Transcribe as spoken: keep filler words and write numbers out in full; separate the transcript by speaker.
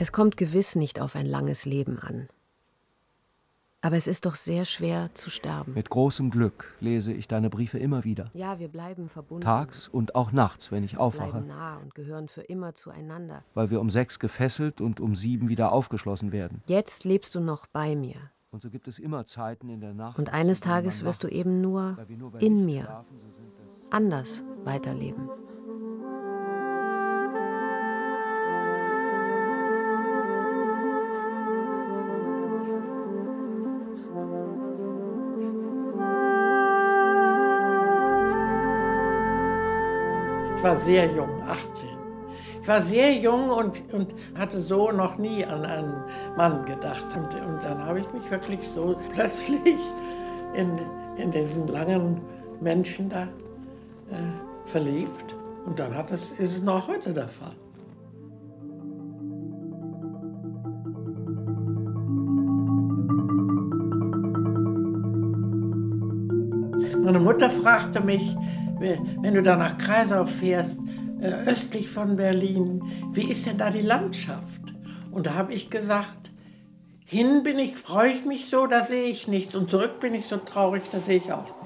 Speaker 1: Es kommt gewiss nicht auf ein langes Leben an. Aber es ist doch sehr schwer zu sterben.
Speaker 2: Mit großem Glück lese ich deine Briefe immer wieder.
Speaker 1: Ja, wir bleiben verbunden.
Speaker 2: Tags und auch nachts, wenn ich
Speaker 1: wir
Speaker 2: aufwache.
Speaker 1: bleiben nah und gehören für immer zueinander.
Speaker 2: Weil wir um sechs gefesselt und um sieben wieder aufgeschlossen werden.
Speaker 1: Jetzt lebst du noch bei mir.
Speaker 2: Und so gibt es immer Zeiten in der Nacht.
Speaker 1: Und eines Tages wirst du eben nur in mir,
Speaker 2: schlafen, so sind es
Speaker 1: anders weiterleben.
Speaker 3: Ich war sehr jung, achtzehn. Ich war sehr jung und, und hatte so noch nie an einen Mann gedacht. Und, und dann habe ich mich wirklich so plötzlich in, in diesen langen Menschen da äh, verliebt. Und dann hat es, ist es noch heute der Fall. Meine Mutter fragte mich, wenn du da nach Kreisau fährst, äh, östlich von Berlin, wie ist denn da die Landschaft? Und da habe ich gesagt, hin bin ich, freue ich mich so, da sehe ich nichts. Und zurück bin ich so traurig, da sehe ich auch